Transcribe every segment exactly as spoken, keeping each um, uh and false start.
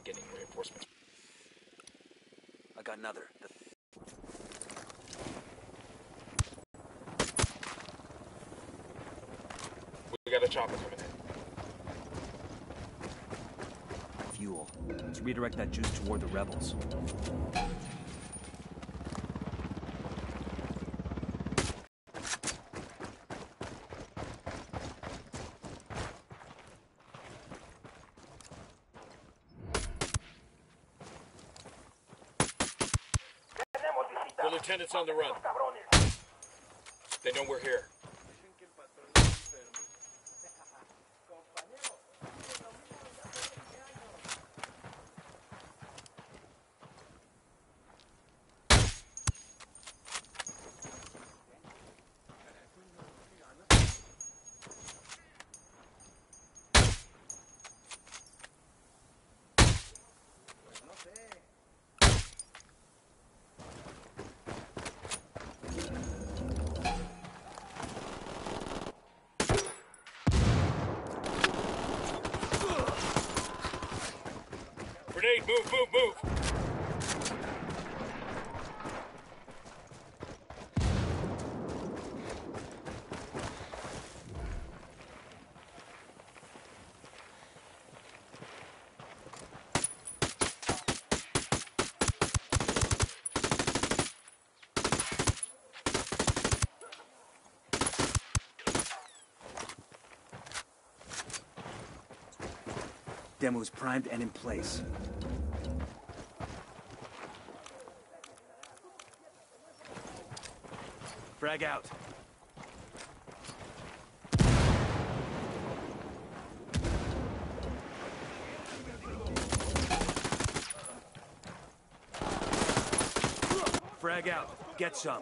getting reinforcements. I got another. The we got a chopper coming in. Fuel. Let's redirect that juice toward the rebels. The lieutenant's on the run. They know we're here. Grenade, move, move, move! Demo's primed and in place. Frag out. Frag out. Get some.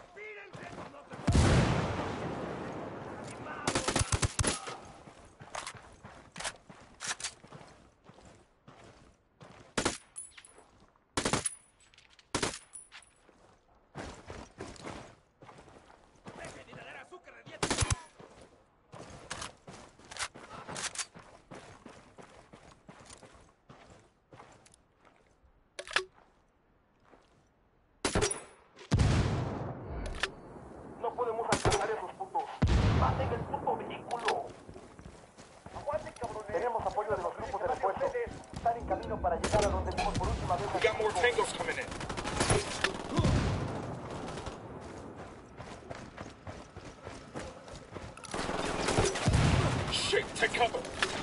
We got more tangos coming in. Shit, take cover.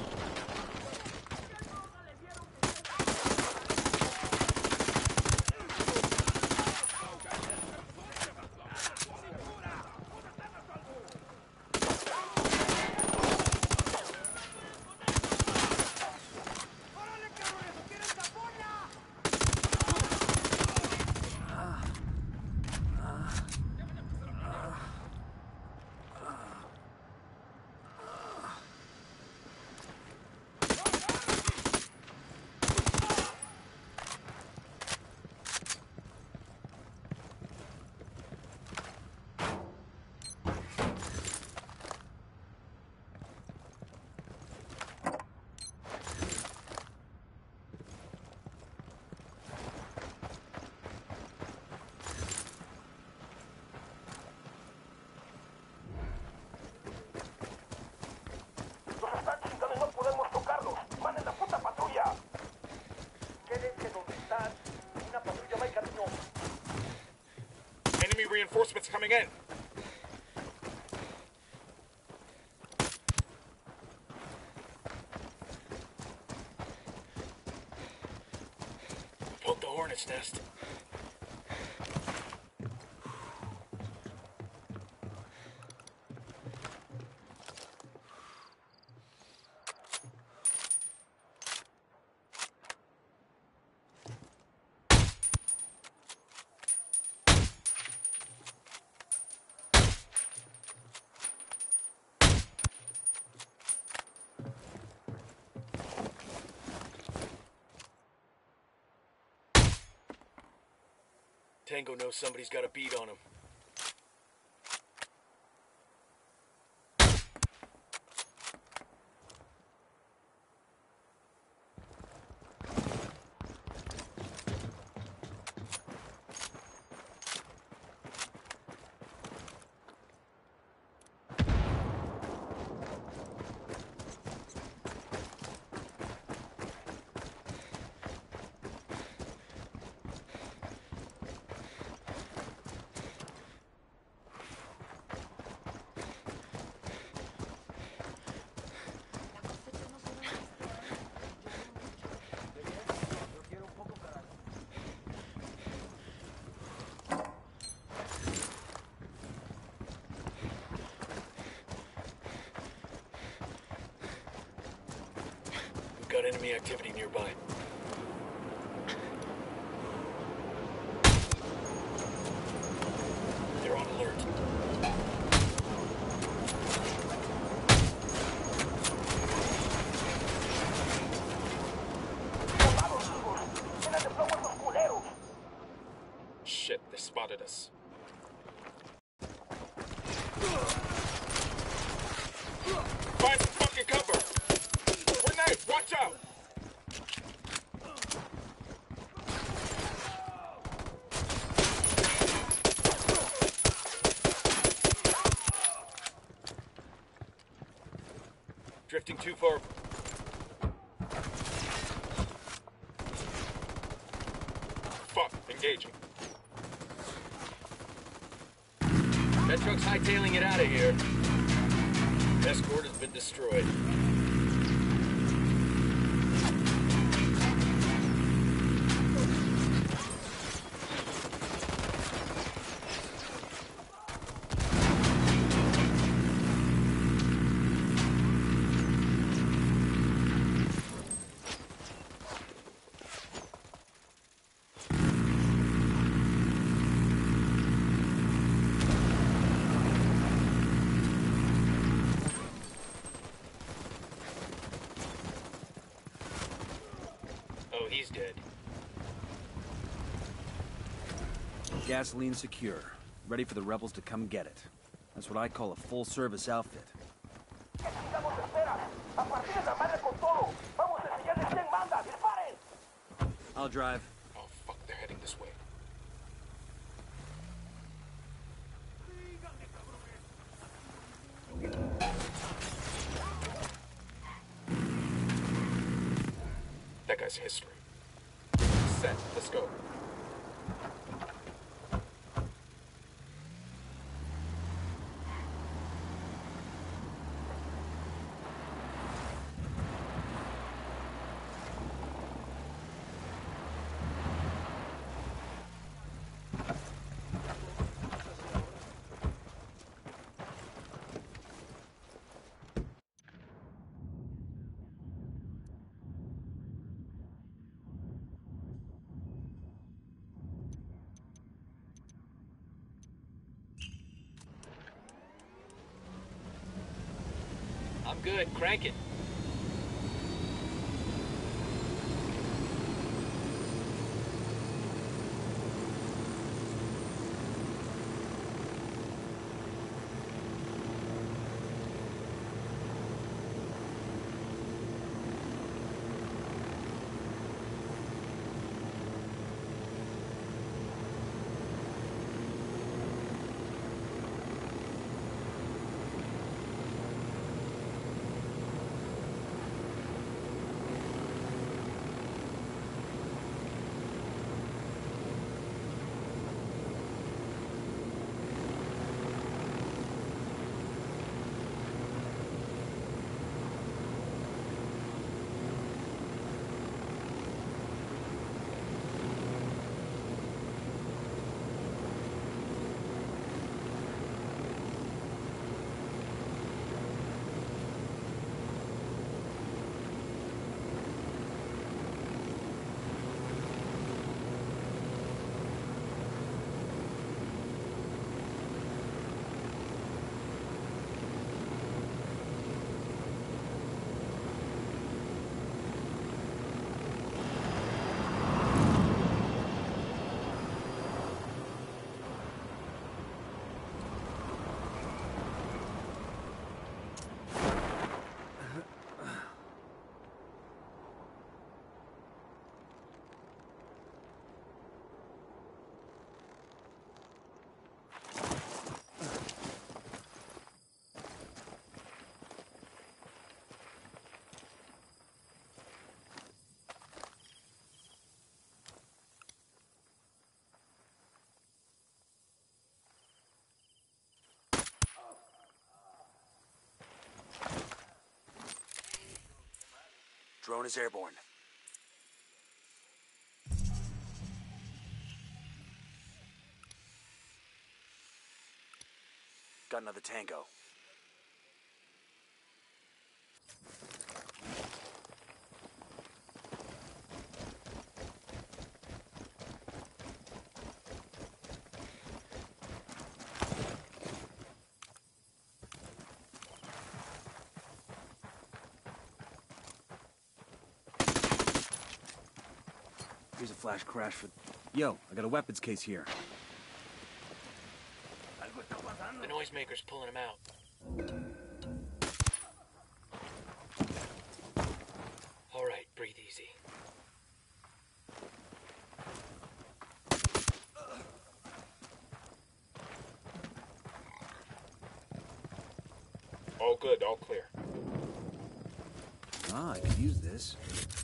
Enemy reinforcements coming in. Poke the hornet's nest. Tango knows somebody's got a beat on him. got enemy activity nearby. They're on alert. Shit, they spotted us. Find some fucking cover! Grenade, watch out! Drifting too far. Fuck, engaging. That truck's hightailing it out of here. Escort has been destroyed. Oh, he's dead. Gasoline secure. Ready for the rebels to come get it. That's what I call a full-service outfit. I'll drive. Oh, fuck, they're heading this way. That guy's history. Set, let's go. I'm good, crank it. Drone is airborne. Got another tango. Here's a flash crash for... Yo, I got a weapons case here. The noisemaker's pulling him out. All right, breathe easy. All good, all clear. Ah, I could use this.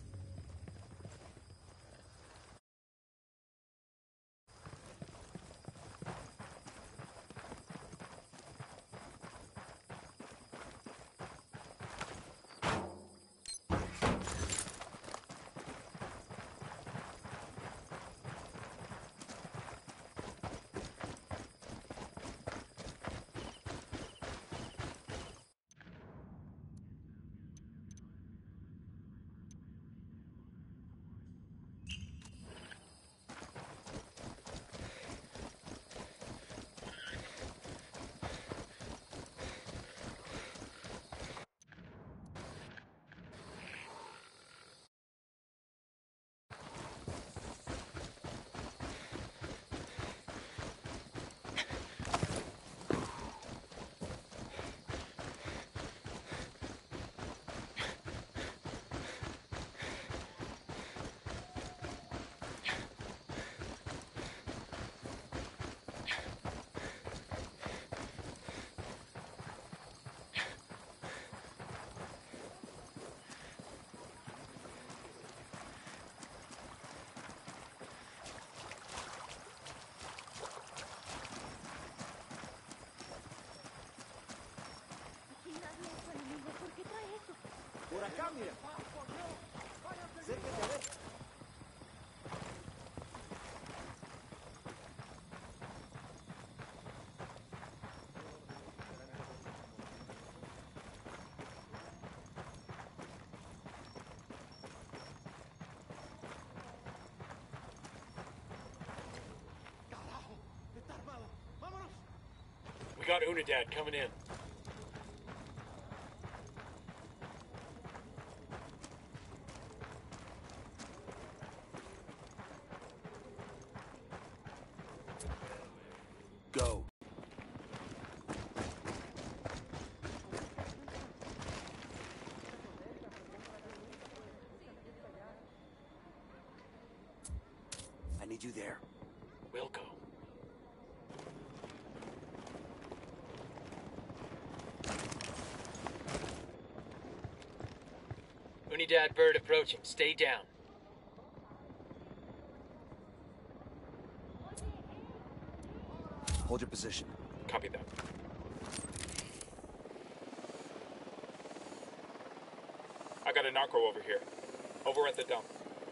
Por acá, mira. Sé que te ve. Carajo, está armado. Vámonos. We got Unidad coming in. Go. I need you there. We'll go. Unidad bird approaching. Stay down. Hold your position. Copy that. I got a narco over here. Over at the dump.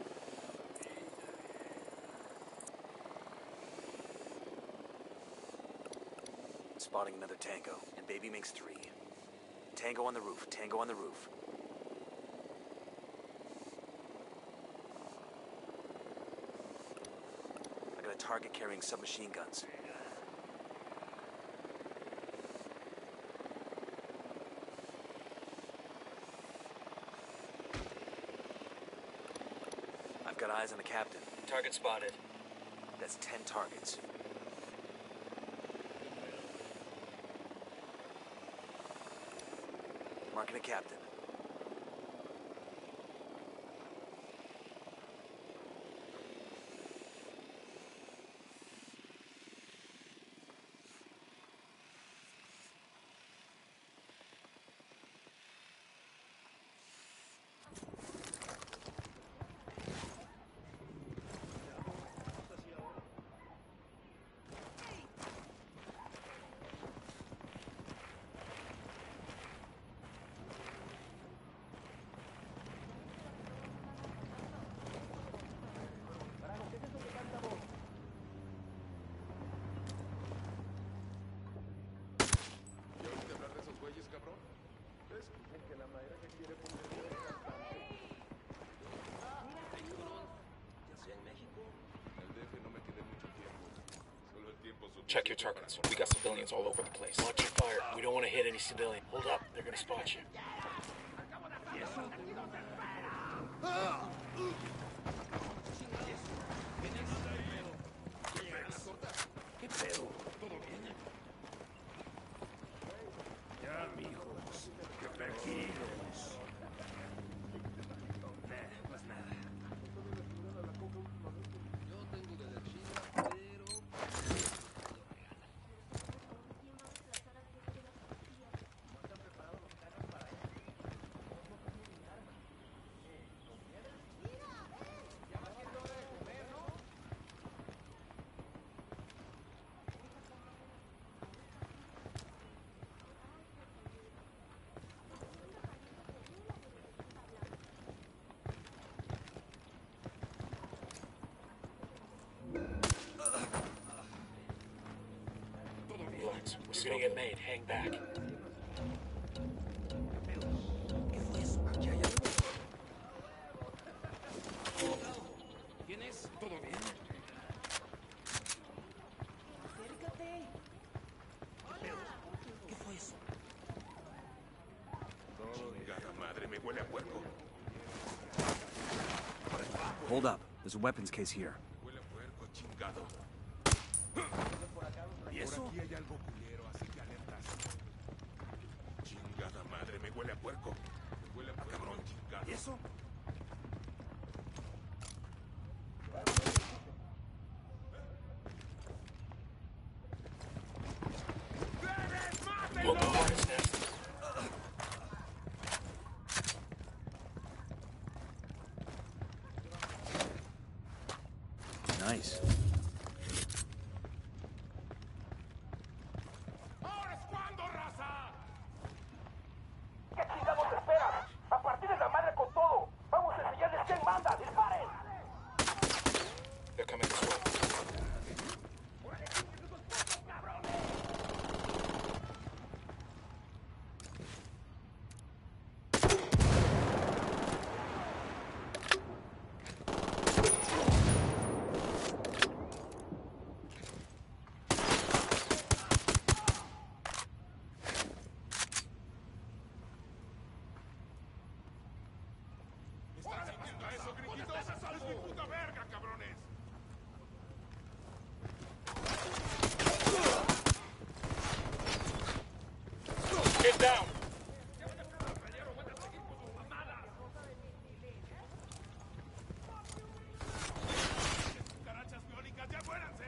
Spotting another tango, and baby makes three. Tango on the roof, tango on the roof. I got a target carrying submachine guns. I've got eyes on the captain. Target spotted. That's ten targets. Marking a captain. Check your targets. We got civilians all over the place. Watch your fire. We don't want to hit any civilian. Hold up. They're gonna spot you. weapons. We're gonna get made. Hang back. ¿Quién es? ¿Todo bien? Acércate. ¿Qué fue eso? Chingada madre, me huele a puerco. Hold up. There's a weapons case here. Huele a puerco, chingado. ¿Y eso? Por aquí hay algo culero, así que alertas. Chingada madre, me huele a puerco. Me huele a puerco, cabrón, chingado. ¿Y eso? Look, the hornet's nest. Nice. ¡Ahora es cuando, raza! ¿Qué chingados esperas? ¡A partir de la madre con todo! ¡Vamos a enseñarles quién manda! ¡Disparen! They're coming this way. ¿Están sintiendo eso, gringuitos? ¡Es mi puta verga, cabrones! Get down! ¡Cucarachas biónicas, ya muéranse!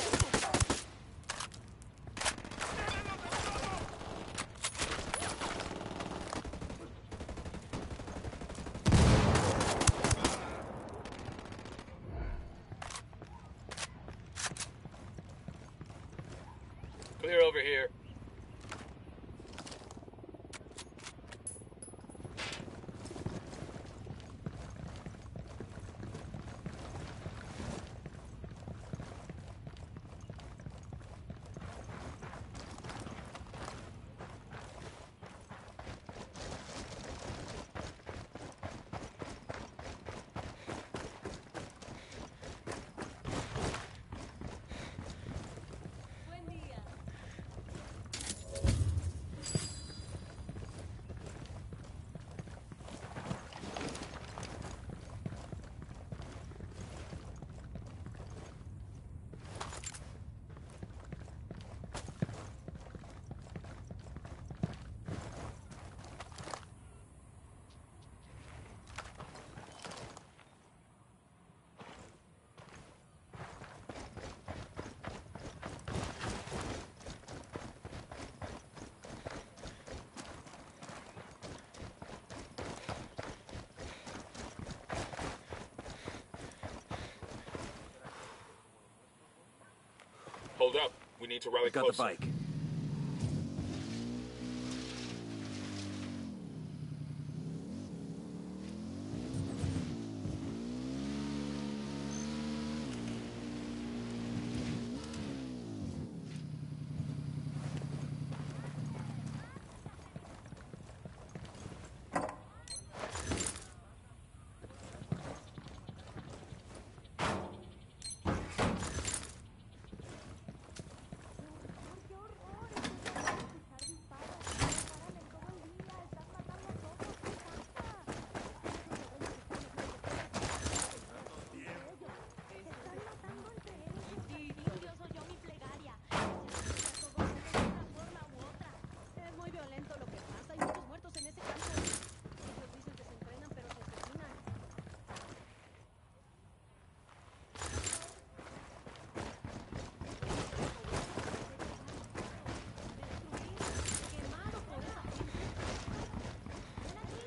Clear over here. Buen día. Hold up. We need to rally Got closer. the bike. ¡Qué horror! Escuchar disparos. Paran en todo el día. Están matando a todos. ¿Qué pasa? Están matando entre ellos. Dios oyó mi plegaria. Se todos de una forma u otra. Es muy violento lo que pasa. Hay muchos muertos en ese campo. Ellos dicen que se entrenan, pero se asesinan. Quemado por esa gente. Ven aquí.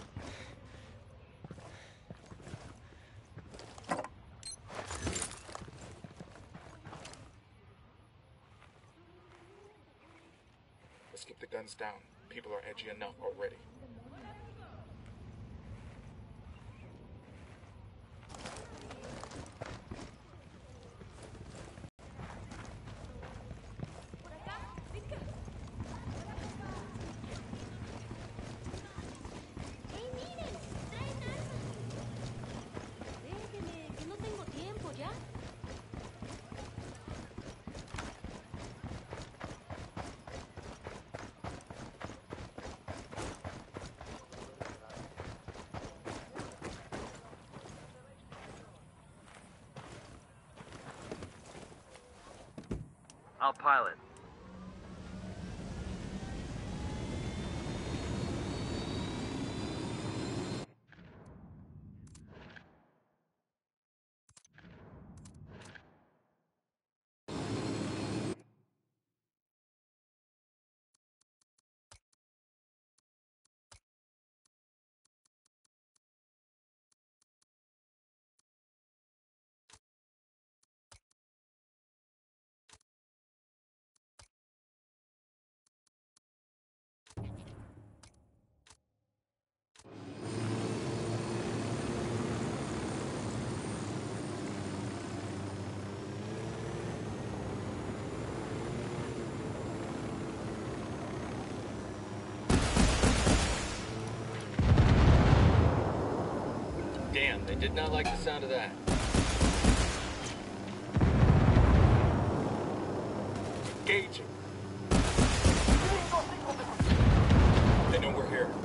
Let's keep the guns down. People are edgy enough already. Por acá. I'll pilot. Damn, they did not like the sound of that. Engaging. They know we're here.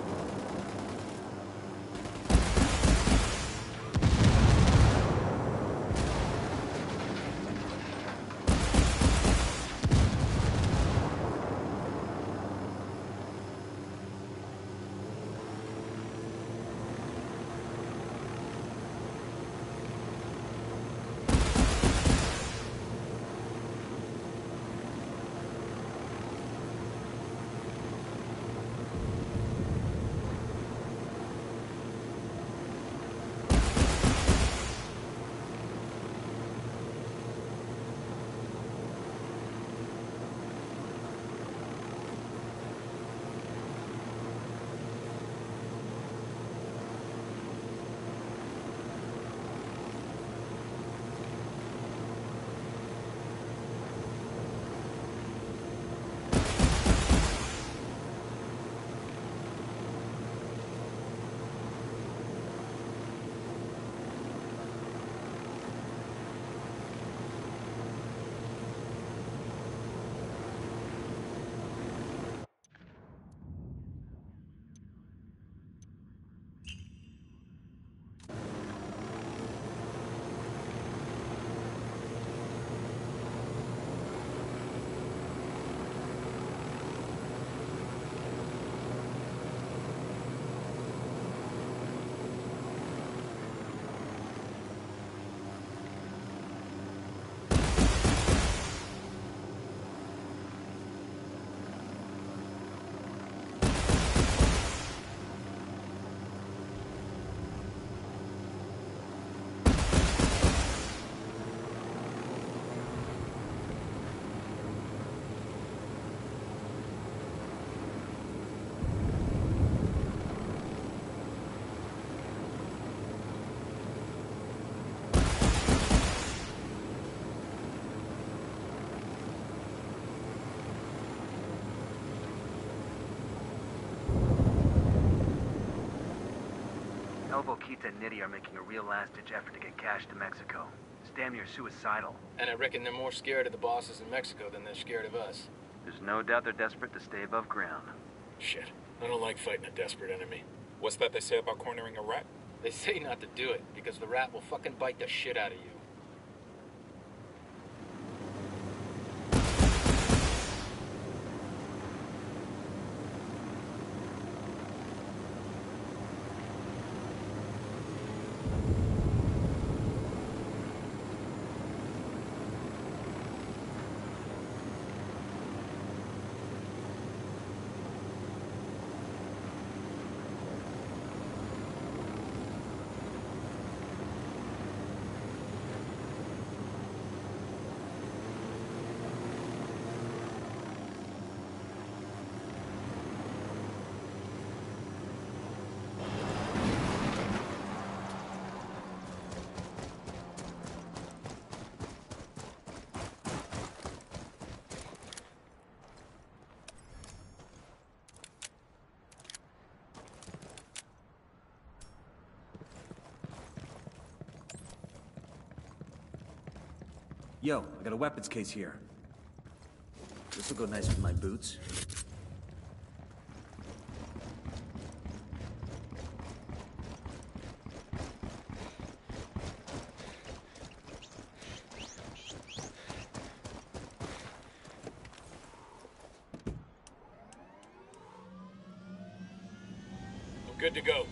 El Boquita and Nitty are making a real last-ditch effort to get cash to Mexico. It's damn near suicidal. And I reckon they're more scared of the bosses in Mexico than they're scared of us. There's no doubt they're desperate to stay above ground. Shit. I don't like fighting a desperate enemy. What's that they say about cornering a rat? They say not to do it, because the rat will fucking bite the shit out of you. Yo, I got a weapons case here. This'll go nice with my boots. Good to go.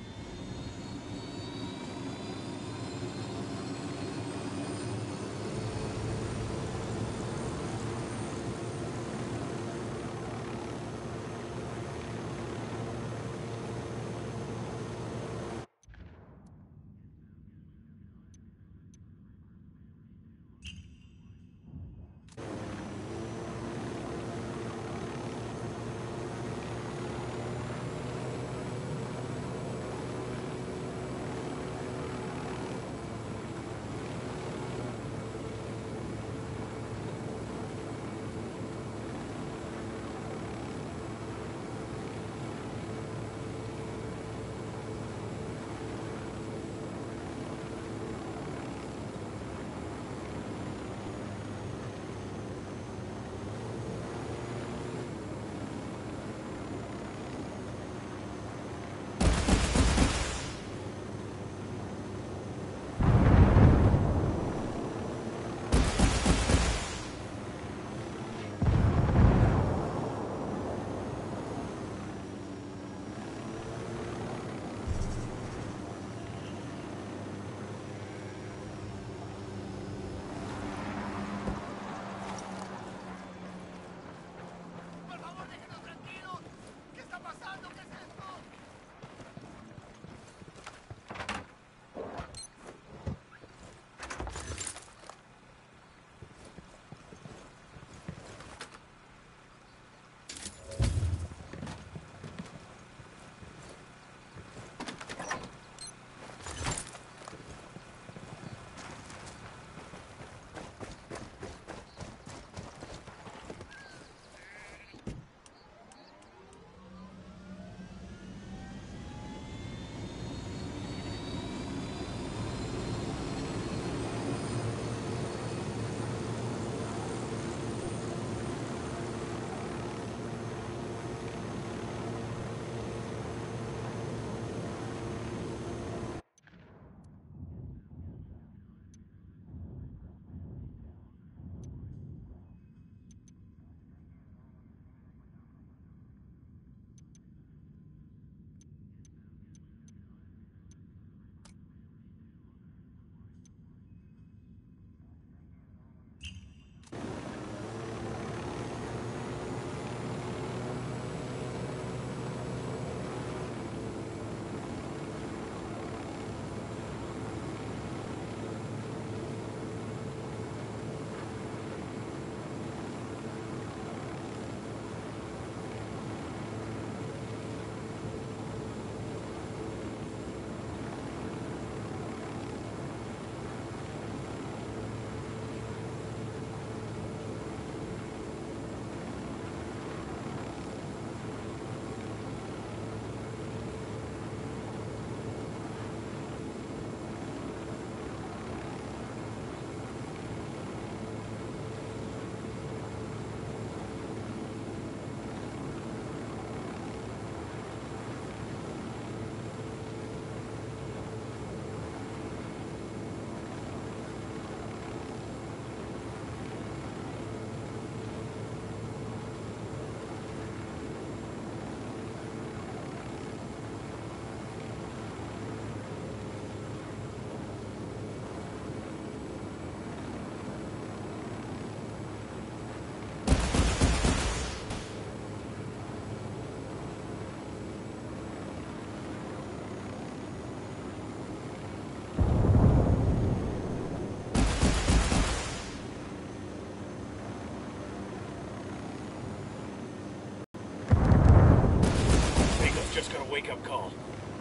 Wake-up call.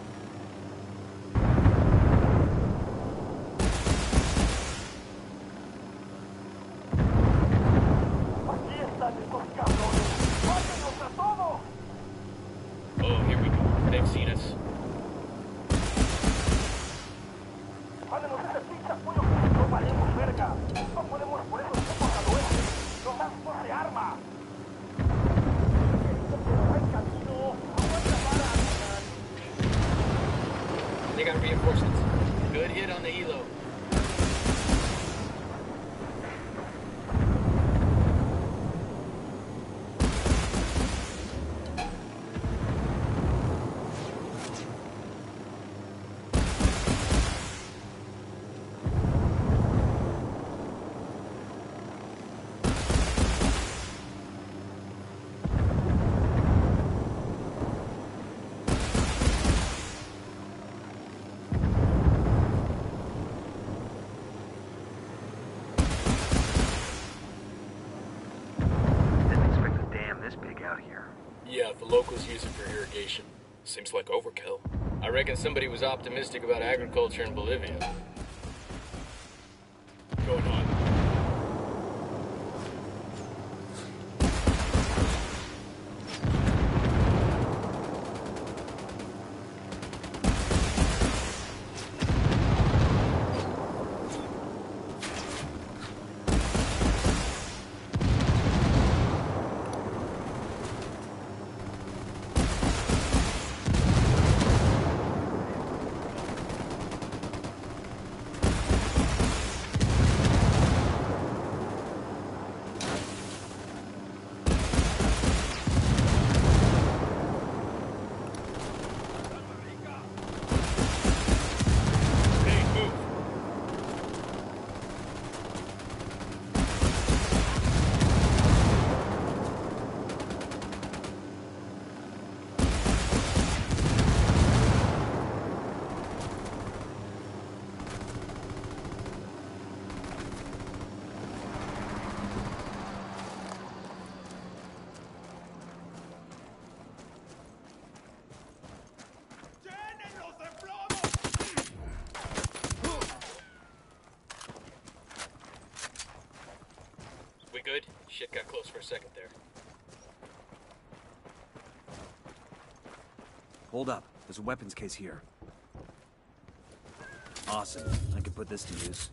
Aquí están estos cabrones. ¡Mátenlos a todos! Oh, here we go. They've seen us. Mándenos ese pinche apoyo que no valemos verga. No podemos por esos tipos al oeste. Nos dan de arma. They got reinforcements. Good hit on the helo. locals use it for irrigation. Seems like overkill. I reckon somebody was optimistic about agriculture in Bolivia. Going on. ¡Llénenlos de plomo! We good? Shit got close for a second there. Hold up. There's a weapons case here. Awesome. I could put this to use.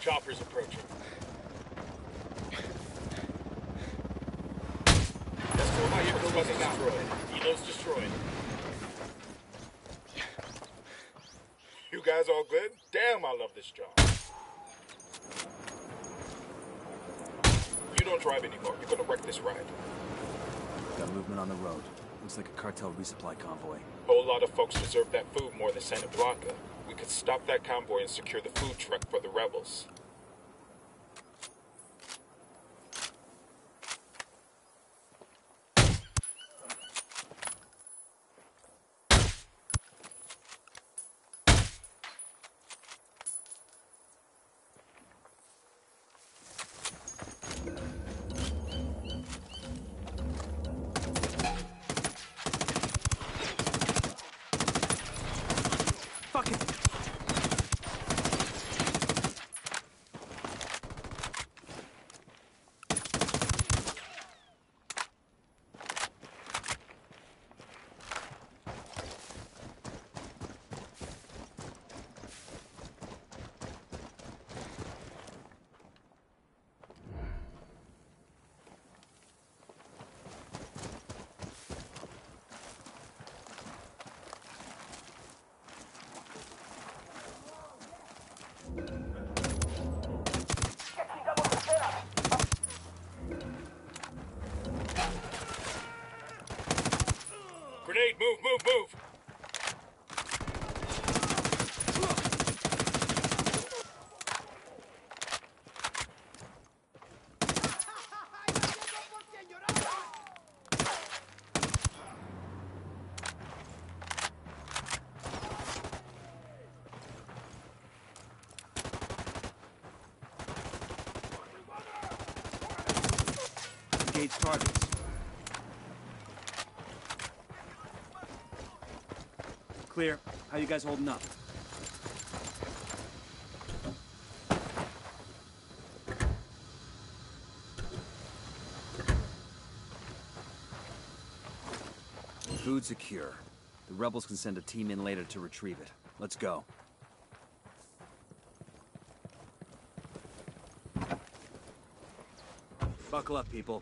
Chopper's approaching. Escort vehicle was destroyed. Helo's destroyed. You guys all good? Damn, I love this job. You don't drive anymore. You're gonna wreck this ride. Got movement on the road. Looks like a cartel resupply convoy. Whole lot of folks deserve that food more than Santa Blanca. We could stop that convoy and secure the food truck for the rebels. Fuck it! Grenade, move, move, move! Engage targets. Clear. How you guys holding up? Food secure. The rebels can send a team in later to retrieve it. Let's go. Buckle up, people.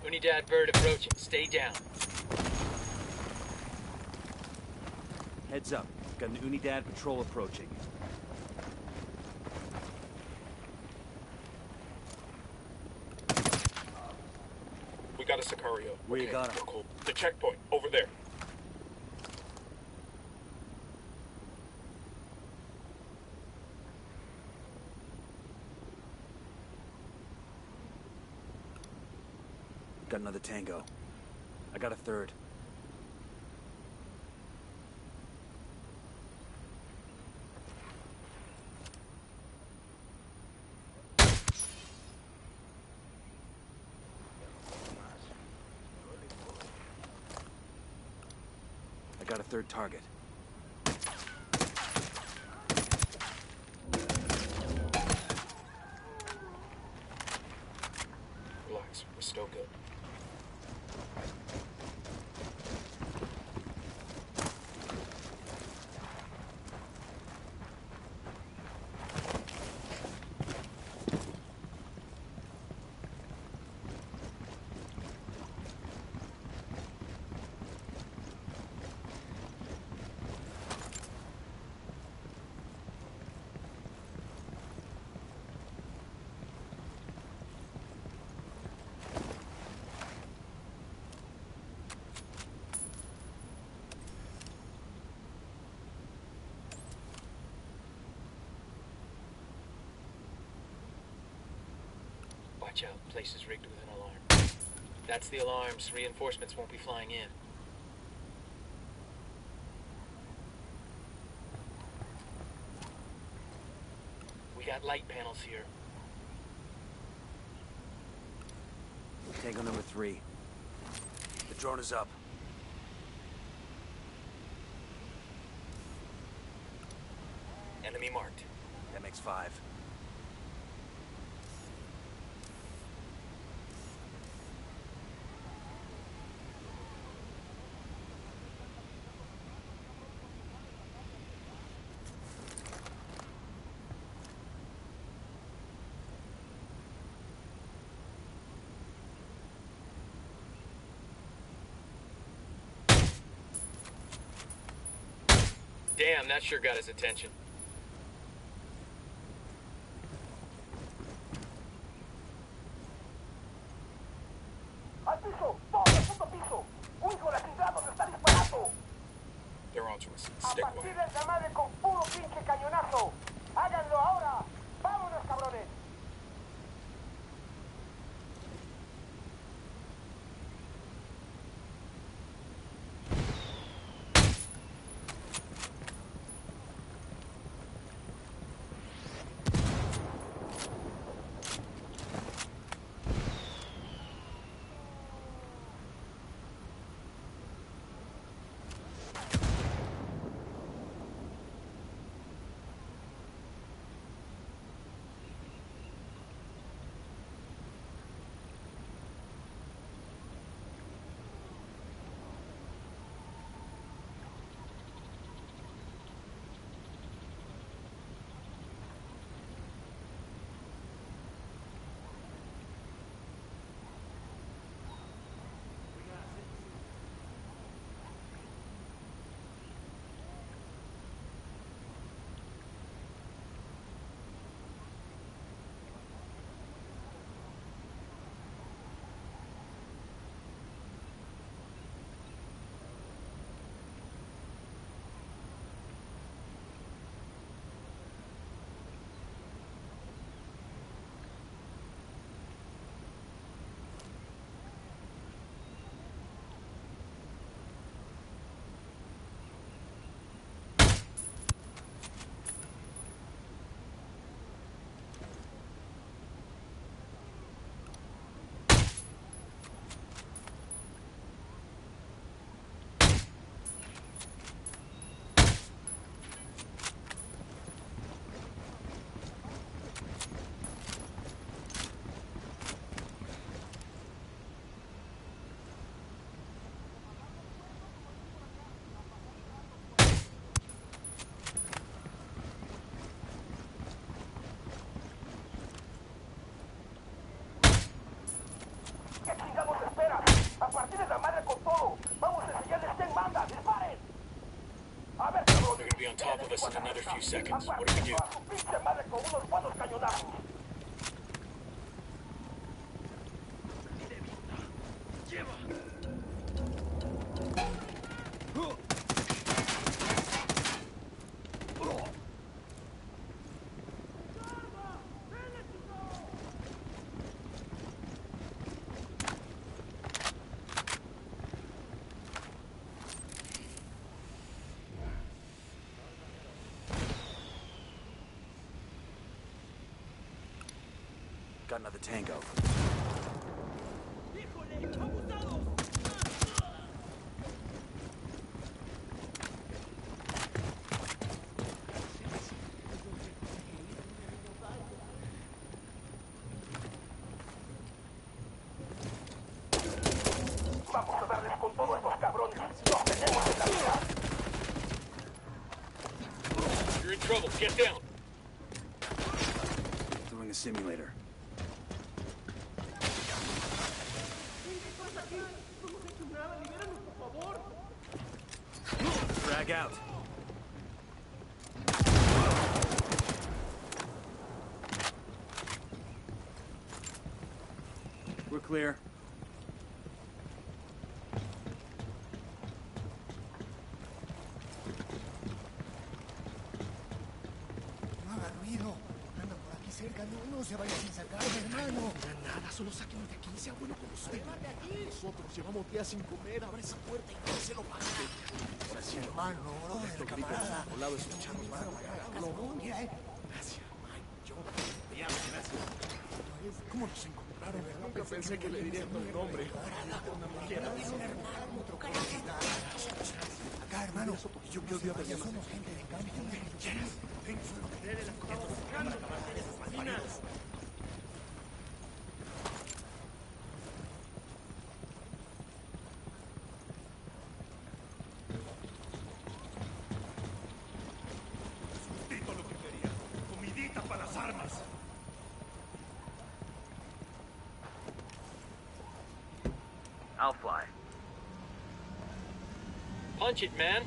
Unidad bird approaching. Stay down. Heads up. Got an Unidad patrol approaching. We got a Sicario. Where you Okay, got him? we're cool. The checkpoint, over there. Got another tango. I got a third. I got a third target. Relax, we're still good. Watch out. Place is rigged with an alarm. That's the alarms. Reinforcements won't be flying in. We got light panels here. Tango number three. The drone is up. Enemy marked. That makes five. Damn, that sure got his attention. ¡Al piso! ¡Todos al segundo piso! ¡Un hijo de la chingada nos está disparando! They're onto us. ¡A Stick partir with it. del llamado con puro pinche cañonazo! ¡Háganlo ahora! ¡Vámonos, cabrones! few seconds. What do we do? A su pinche madre con unos buenos cañonazos. Got another tango. Vamos a darles con todos estos cabrones. Los tenemos en la mira. You're in trouble. Get down. Doing a simulator. Drag out. We're clear. No haga ruido. Anda por aquí cerca. No, no se vaya sin sacar, hermano. No nada, solo sáquenlo de aquí. Sea bueno con usted. Nosotros llevamos días sin comer. Abre esa puerta y no se lo pague. Ahora sí, hermano, brother, camarada. Por lado escuchamos, hermano. Mira, eh. Gracias, Mike. Yo. Ya, gracias. ¿Cómo nos encontraron? Nunca pensé que le diría tu nombre. Quiero decir un hermano, otro carajita. Acá, hermano. Yo que odio a somos gente de cambio. Ven, solo que debe las cosas. Justito lo que quería. Comidita para las armas. I'll fly. Punch it, man.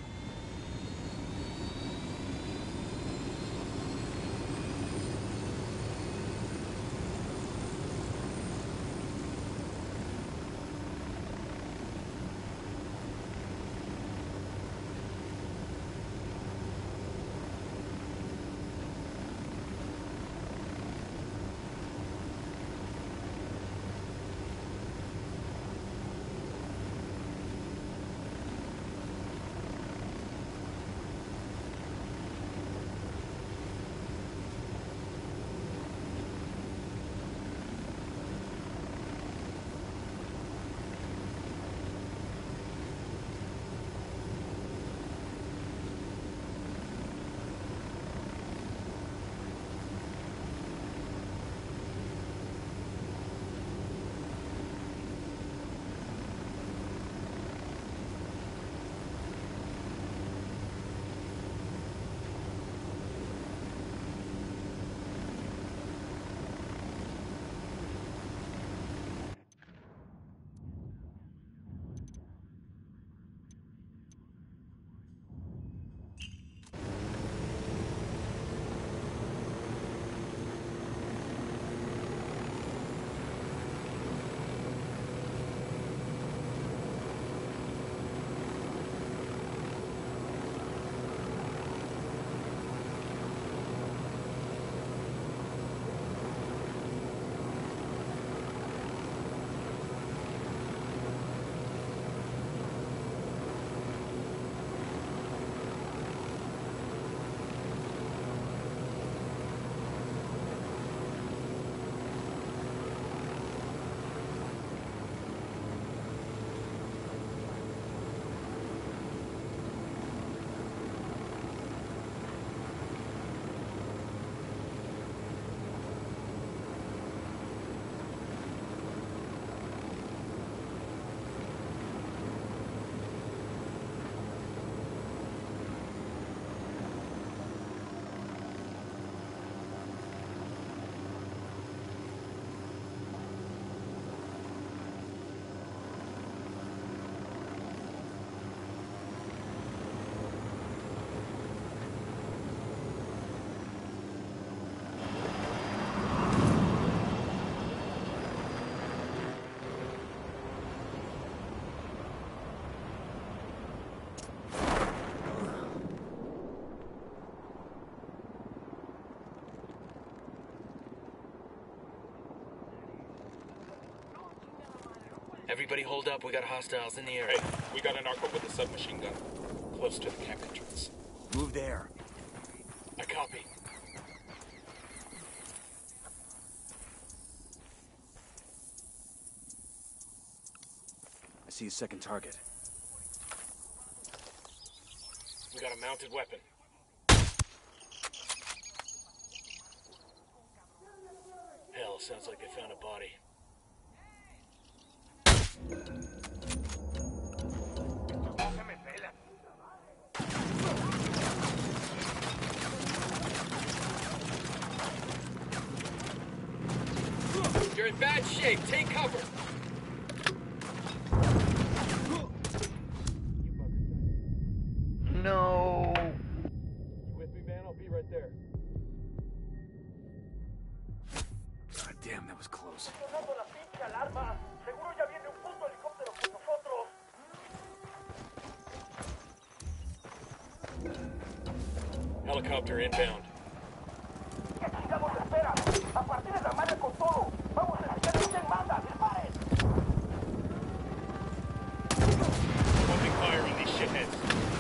Everybody hold up, we got hostiles in the area. Hey, we got an narco with a submachine gun. Close to the camp entrance. Move there. I copy. I see a second target. We got a mounted weapon. Hell, sounds like they found a body. You're in bad shape. Take cover. No. You with me, man? I'll be right there. God damn, that was close. Sonando la pinche alarma. Seguro ya viene un puto helicóptero por nosotros. Helicopter inbound. ¿Qué chingados esperan? A partir de la madre con todo. Vamos a enseñarles quién manda. ¡Disparen! Opening fire on these shitheads.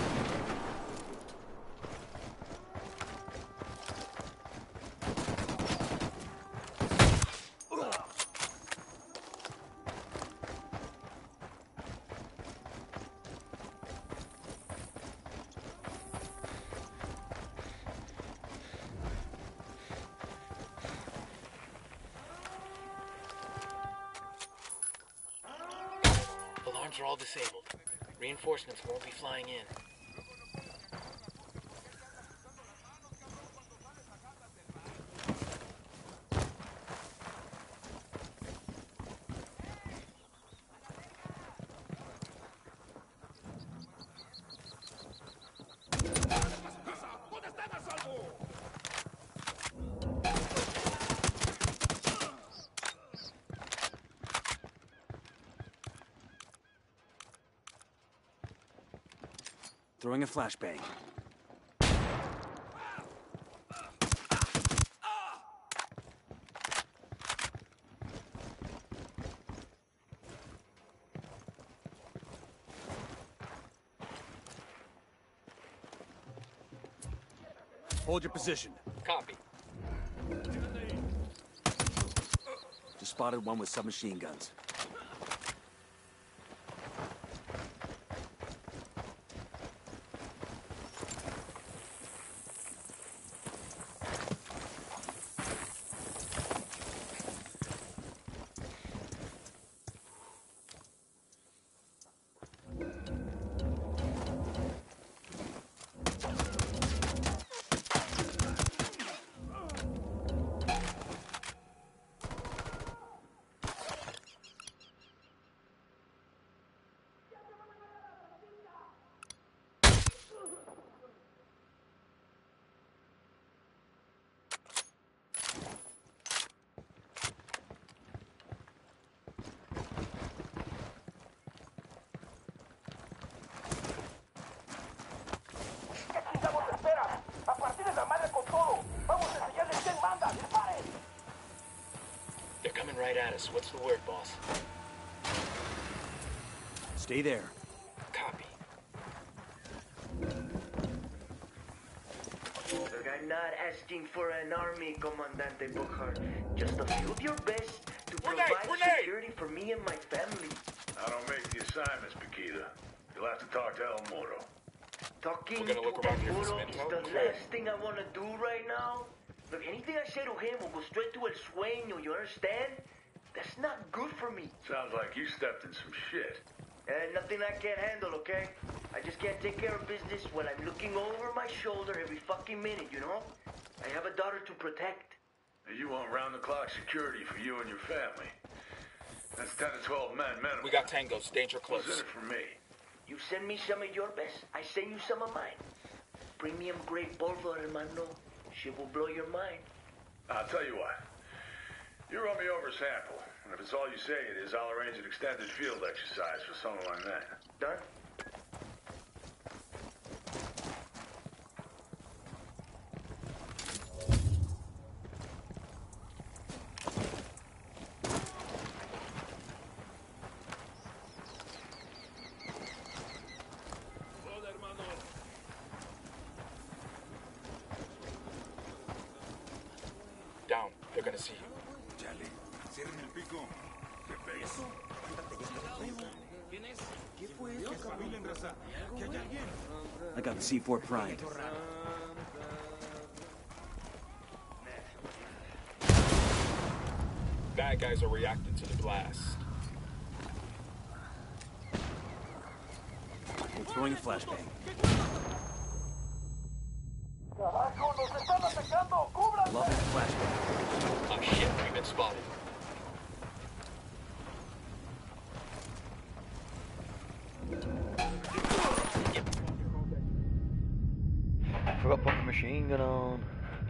Alarms are all disabled. Reinforcements won't be flying in. ¿Dónde están a salvo? Throwing a flashbang. Hold your position. Copy. Just spotted one with submachine guns. Right at us. What's the word, boss? Stay there. Copy. Look, I'm not asking for an army, Comandante Bukhar. Just a few of your best to Grenade! provide Grenade! security for me and my family. I don't make the assignments, Paquita. You'll have to talk to El Moro. Talking We're gonna to look around here for Muro some is intel. the Clear. last thing I want to do right now. Look, anything I say to him will go straight to El Sueño, you understand? That's not good for me. Sounds like you stepped in some shit. Uh, nothing I can't handle, okay? I just can't take care of business when I'm looking over my shoulder every fucking minute, you know? I have a daughter to protect. And you want round-the-clock security for you and your family. That's ten to twelve men minimum. We got tangos. Danger What's in close. it for me? You send me some of your best, I send you some of mine. Premium grade polvo, hermano. She will blow your mind. I'll tell you what. You run me over a sample, and if it's all you say it is, I'll arrange an extended field exercise for someone like that. Done? They're gonna see you. Chale, cierren el pico. ¿Qué peso? Espabilen, raza. ¿Que hay alguien? I got the C four primed. Bad guys are reacting to the blast. We're throwing a flashbang. ¡Carajo, nos están atacando! ¡Cúbranse! Loving the flashbang. Oh shit, we've been spotted. Forgot to put the machine gun on.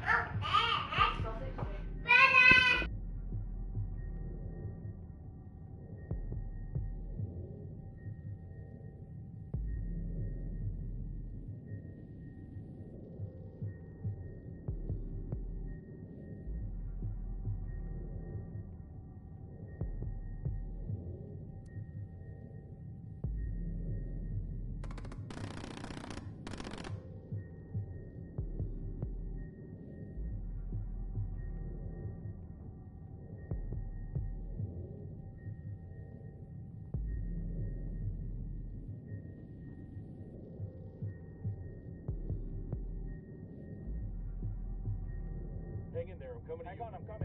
Hang in there, I'm coming. Hang on, I'm coming.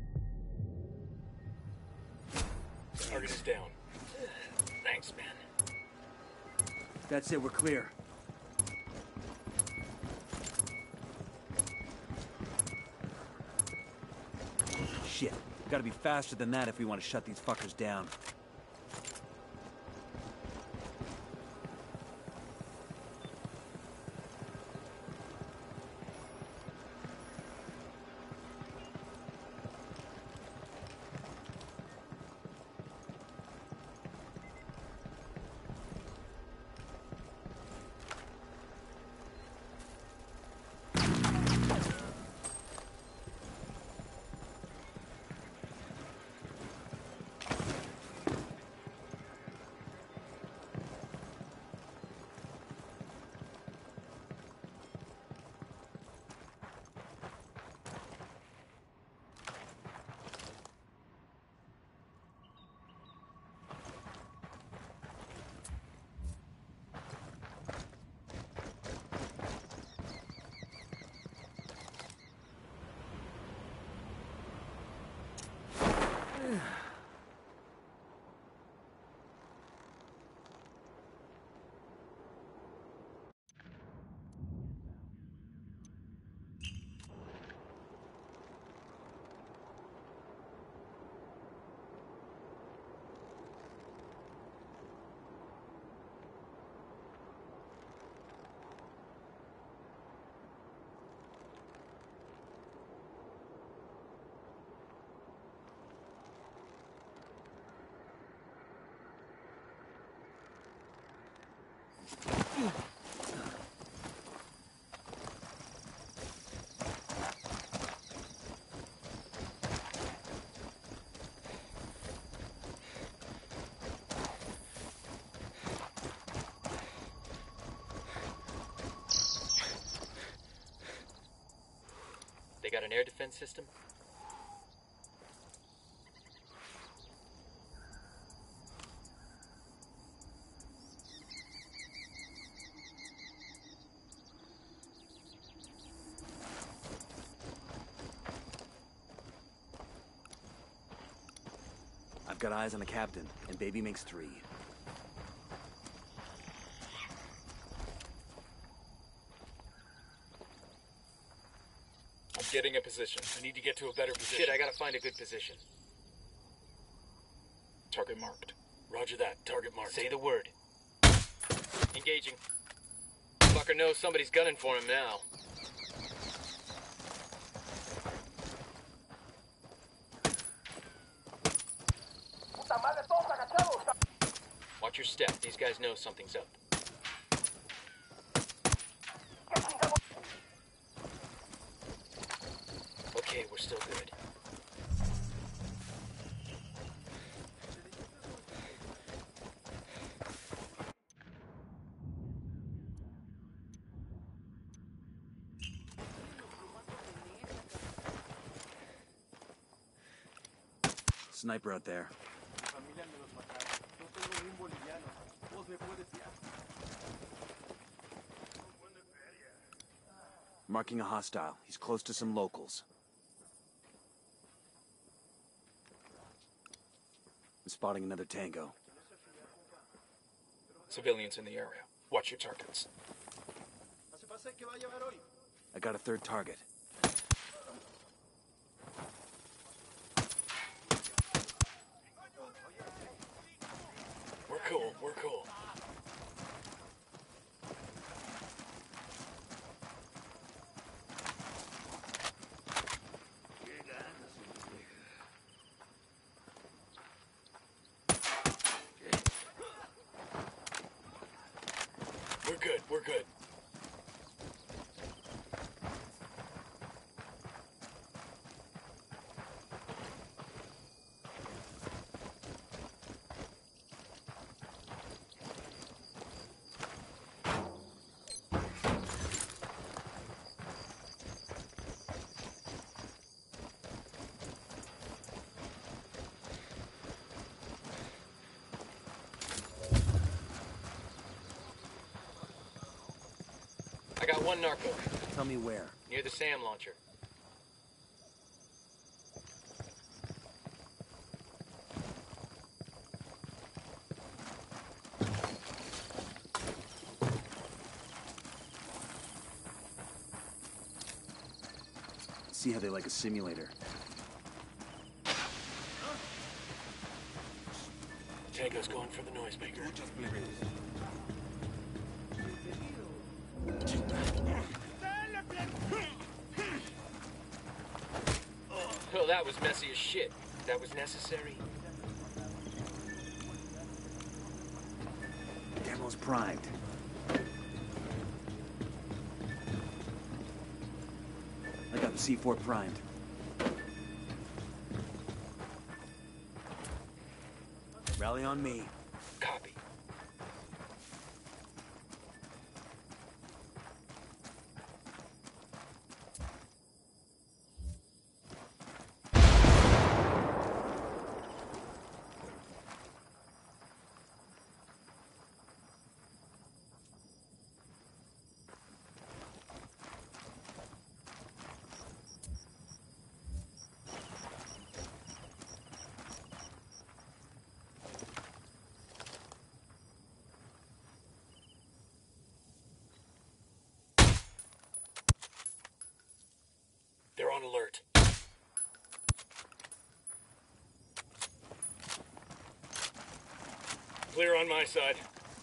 Target is down. Thanks, man. That's it, we're clear. Shit. Gotta be faster than that if we want to shut these fuckers down. They got an air defense system? I've got eyes on the captain, and baby makes three. I'm getting a position. I need to get to a better position. Shit, I gotta find a good position. Target marked. Roger that. Target marked. Say the word. Engaging. Fucker knows somebody's gunning for him now. ¡Puta madre, todos agachados! Watch your step. These guys know something's up. ¿Qué chingados? Okay, we're still good. sniper out there. Mi familia me los mataron. No tengo ni un boliviano. Vos me puedes fiar. Marking a hostile. He's close to some locals. I'm spotting another tango. Civilians in the area. Watch your targets. I got a third target. We're cool, we're cool. We're good, we're good. I got one narco. Tell me where. Near the SAM launcher. See how they like a simulator. Tango's going for the noisemaker. Oh, that was messy as shit. That was necessary. Demo's primed. I got the C four primed. Rally on me. Copy. They're on alert. Clear on my side.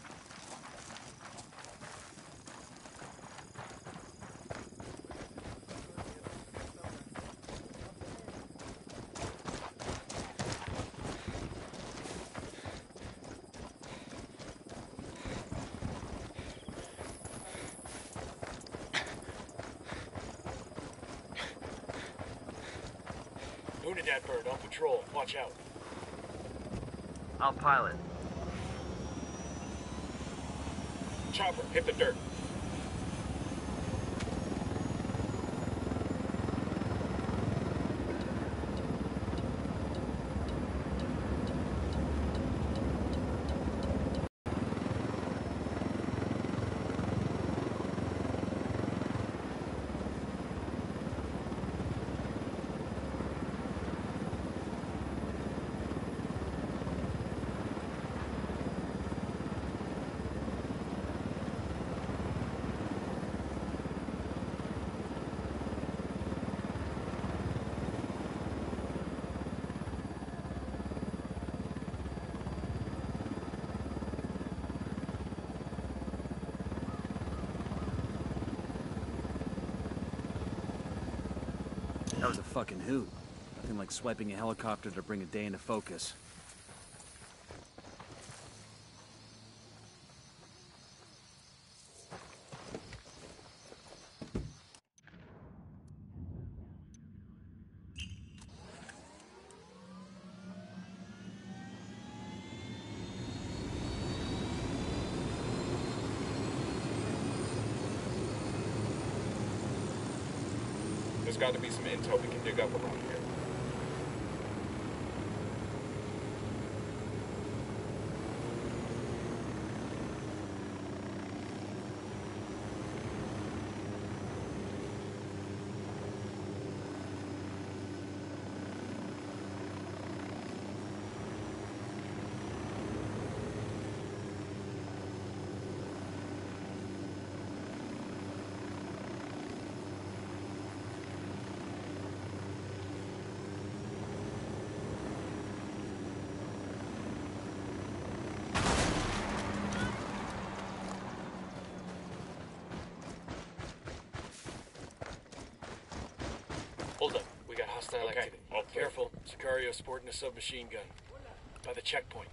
Unidad bird on patrol. Watch out. I'll pilot. Chopper, hit the dirt. That was a fucking hoot. Nothing like swiping a helicopter to bring a day into focus. There's got to be some intel we can dig up around here. Hostile Okay, activity. all clear. Careful. Sicario sporting a submachine gun. By the checkpoint.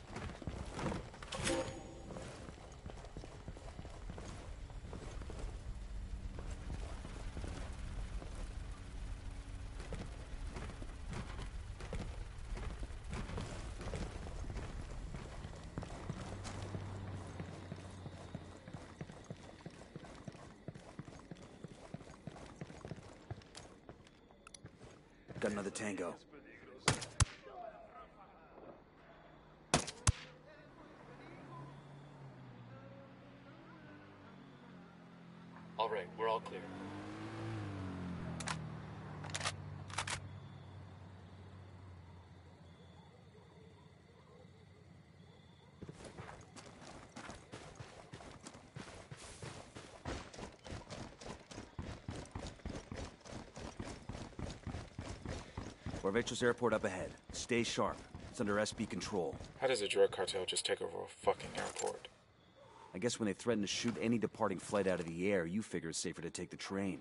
Got another tango. All right, we're all clear. Barvechos Airport up ahead. Stay sharp. It's under S B control. How does a drug cartel just take over a fucking airport? I guess when they threaten to shoot any departing flight out of the air, you figure it's safer to take the train.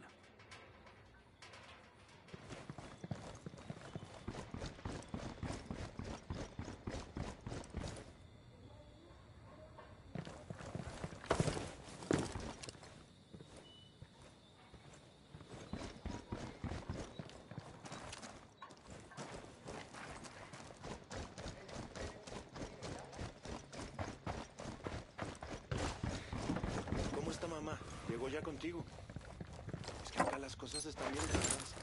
¿Cómo está mamá? ¿Llegó ya contigo? Es que acá las cosas están bien raras.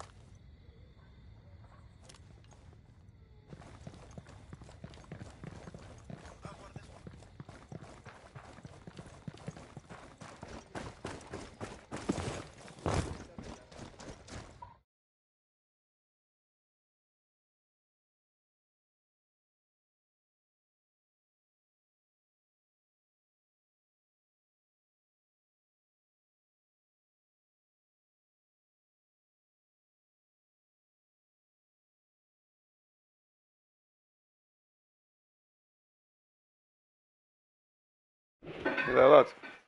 Ile lat?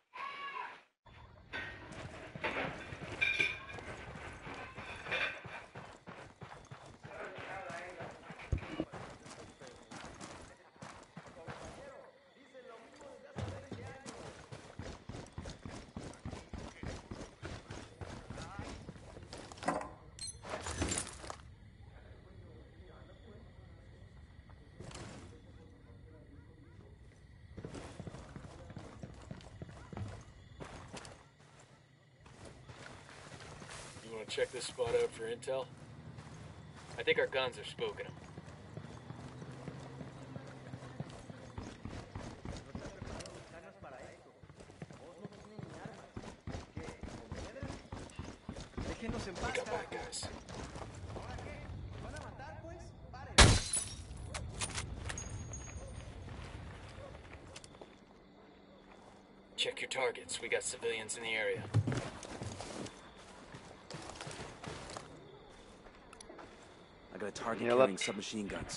You want to check this spot out for intel? I think our guns are spooking them. We got bad guys. Check your targets. We got civilians in the area. I got a target Ile lat? carrying submachine guns.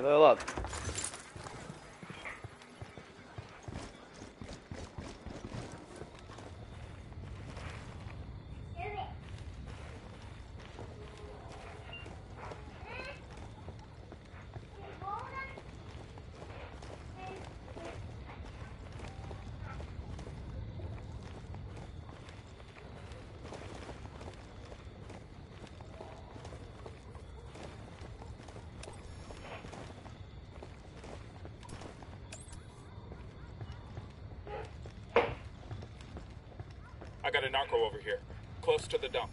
level up. I got a narco over here, close to the dump.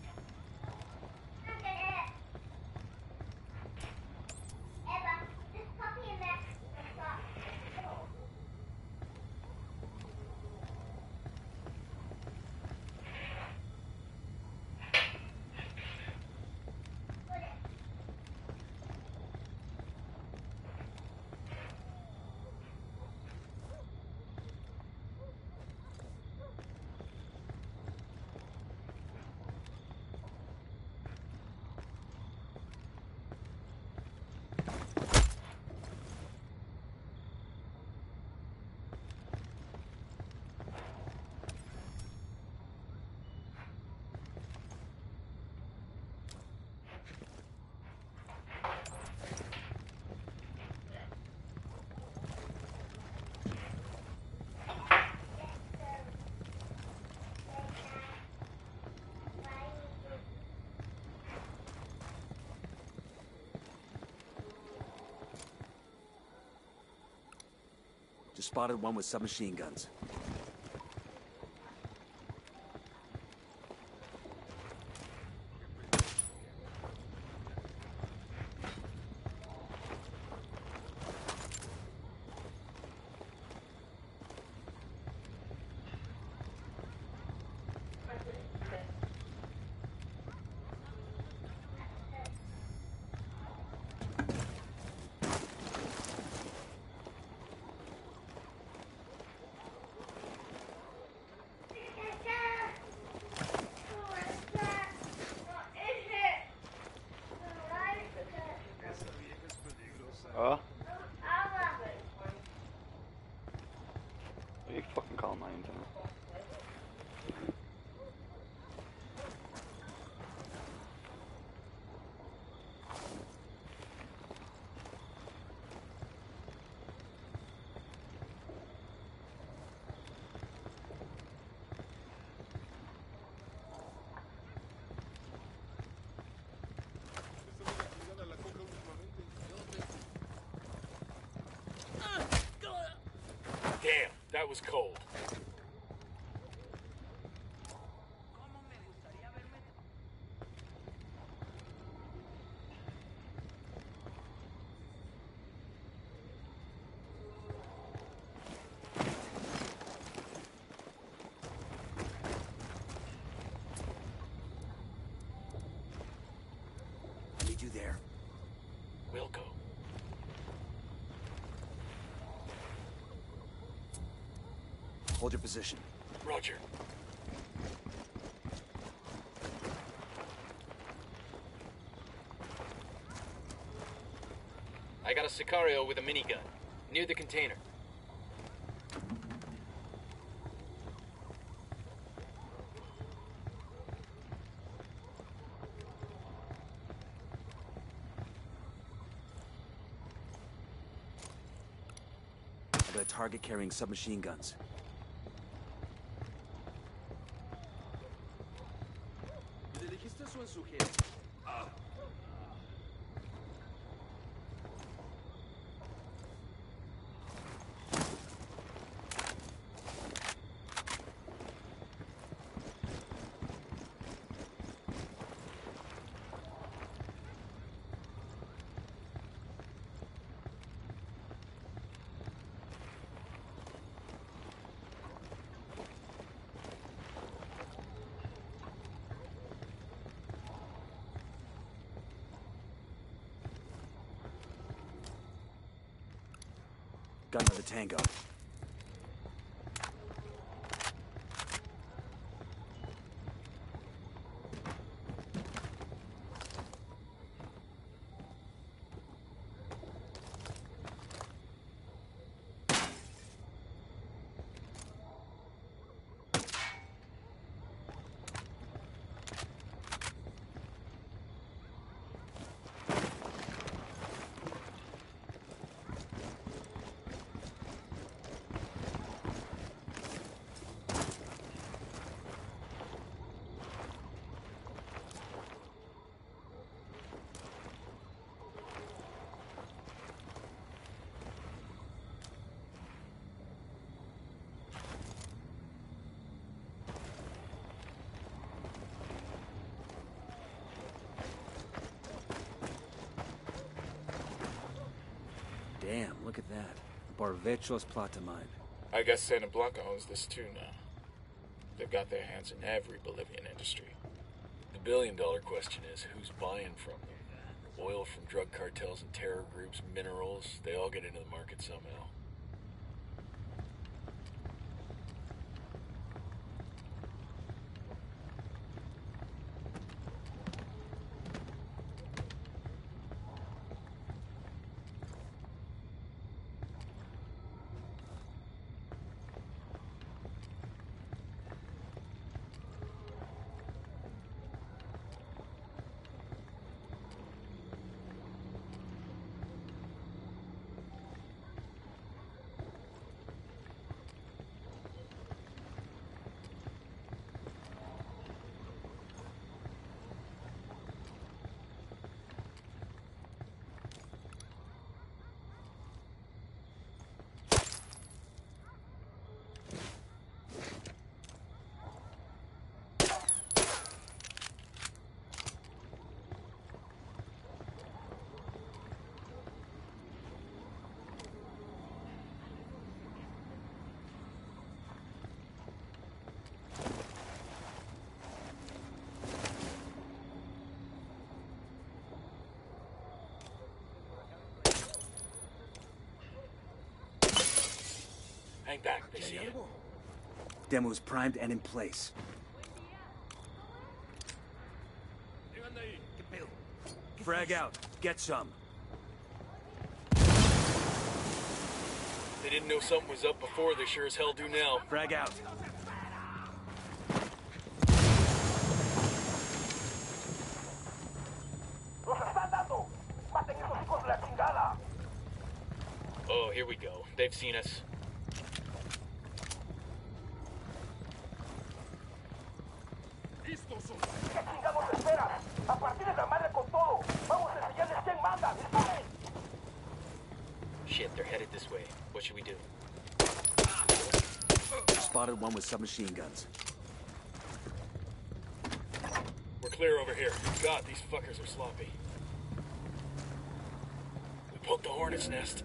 Just spotted one with submachine guns. Oh. What are you fucking calling my internet? Damn, that was cold. Need you there. We'll go. Hold your position. Roger. I got a Sicario with a minigun, near the container. I got a target carrying submachine guns. Gun to the tango. Damn, look at that. Barvechos Plata mine. I guess Santa Blanca owns this too now. They've got their hands in every Bolivian industry. The billion-dollar question is, who's buying from them? Oil from drug cartels and terror groups, minerals, they all get into the market somehow. Hang back, they see you. Demo's primed and in place. Frag out. Get some. They didn't know something was up before, they sure as hell do now. Frag out. Oh, here we go. They've seen us. Shit, they're headed this way. What should we do? Spotted one with submachine guns. We're clear over here. God, these fuckers are sloppy. We poked the hornet's nest.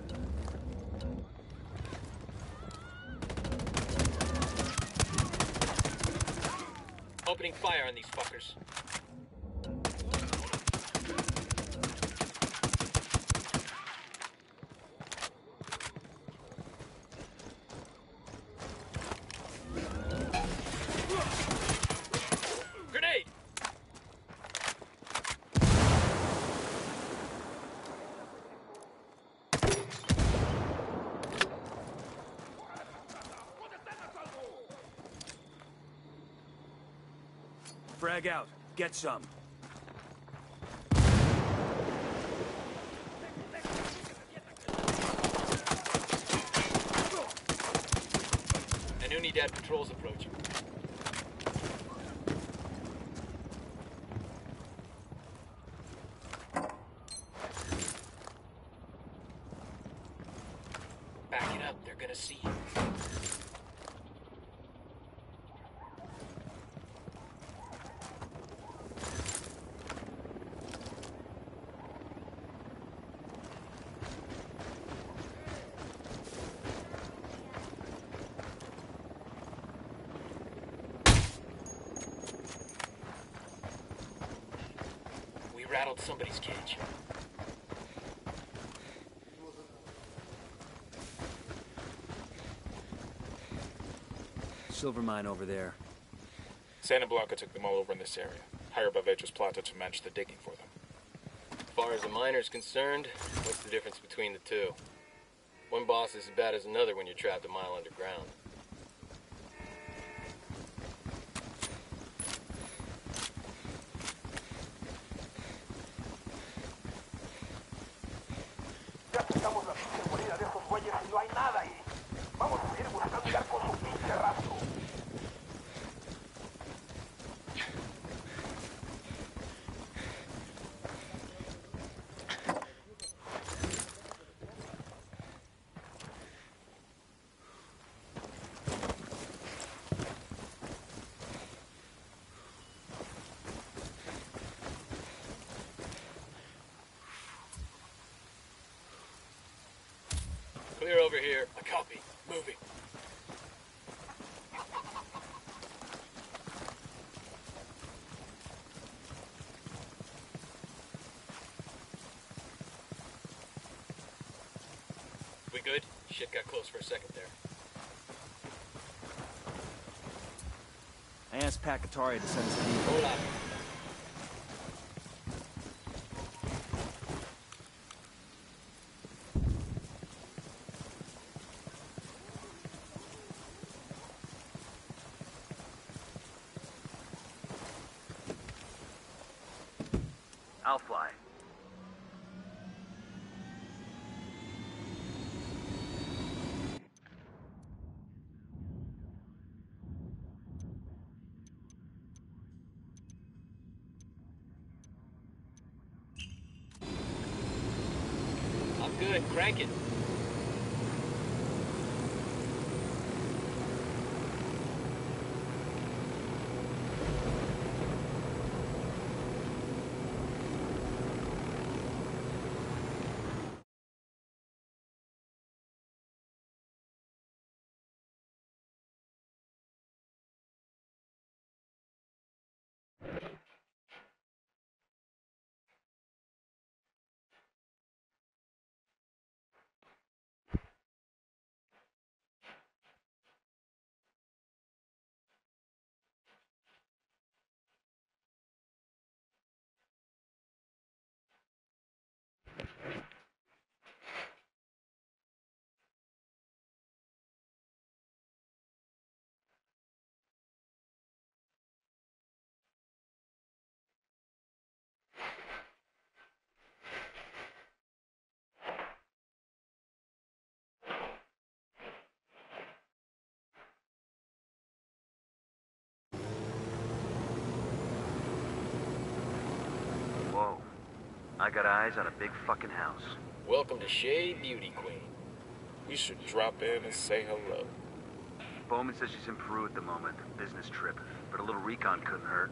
Opening fire on these fuckers. Grenade! Frag out. Get some. An Unidad patrol's approaching. Back it up, they're gonna see you. Rattled somebody's cage. Silver mine over there. Santa Blanca took them all over in this area. Hired Barvechos Plata to manage the digging for them. As far as the miner's concerned, what's the difference between the two? One boss is as bad as another when you're trapped a mile underground. Clear over here. I copy. Moving. We good? Shit got close for a second there. I asked Pat Kataria to send us an email. Hold on. I'll fly. I'm good. Crank it. Whoa. I got eyes on a big fucking house. Welcome to Shea Beauty Queen. We should drop in and say hello. Bowman says she's in Peru at the moment. Business trip. But a little recon couldn't hurt.